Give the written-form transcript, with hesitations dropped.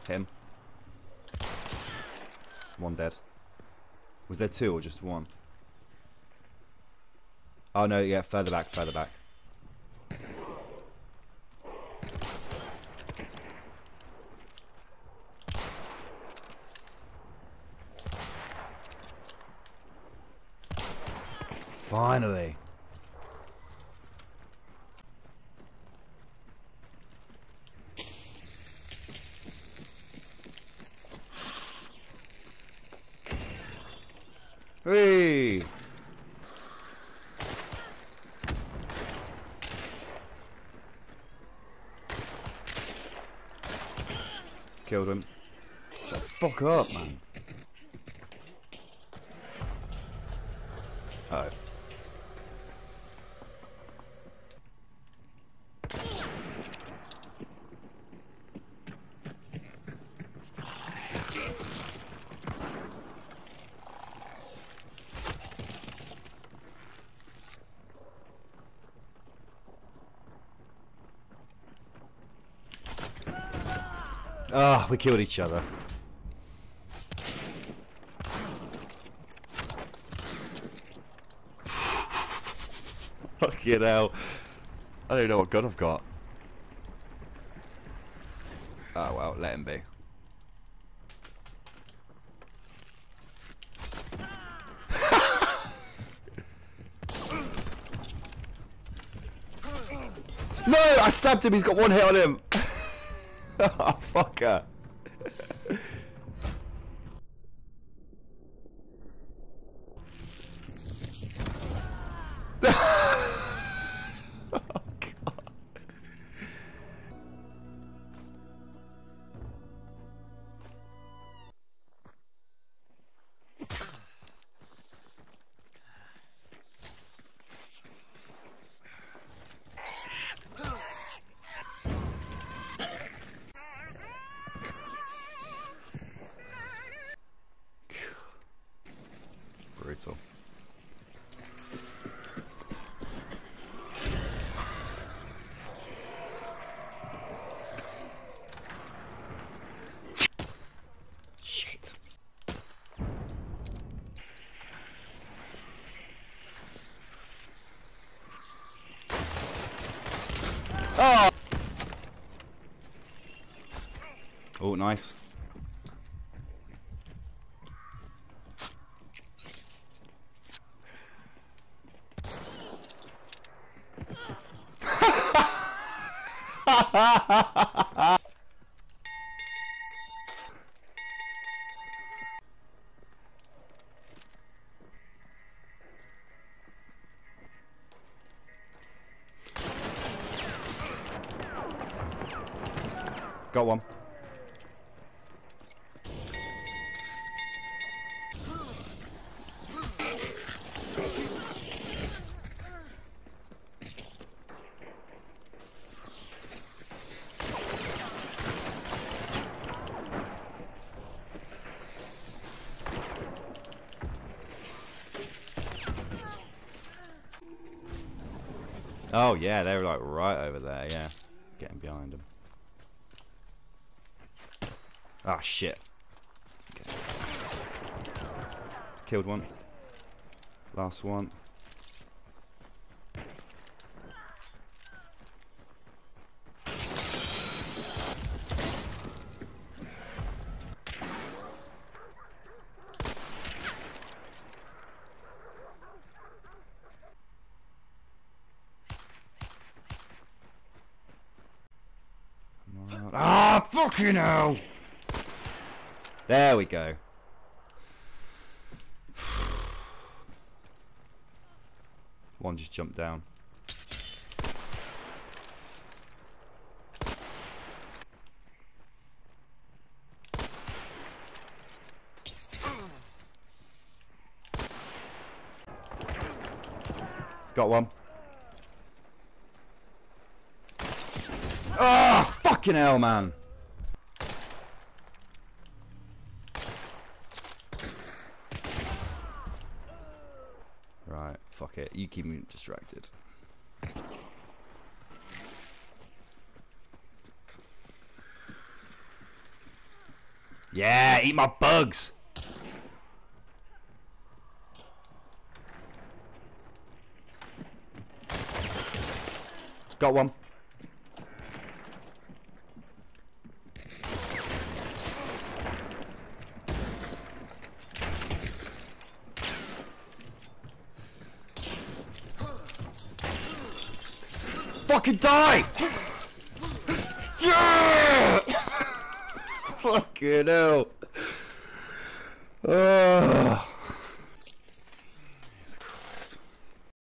Him. One dead. Was there two or just one? Oh no, yeah, further back, further back. Finally. Hey! Killed him. Shut the fuck up, man. Uh-oh. Ah, we killed each other. Fucking hell. I don't even know what gun I've got. Oh well, let him be. No! I stabbed him, he's got one hit on him! Oh, fucker. Brutal. Shit. Oh! Oh, nice. Got one. Oh yeah, they were like right over there, yeah. Getting behind them. Ah, shit. Okay. Killed one. Last one. Ah, fucking hell! There we go. One just jumped down. Got one. Ah, fucking hell, man. Right, fuck it. You keep me distracted. Yeah, eat my bugs. Got one. Fucking die! Yeah! Fucking hell. Oh.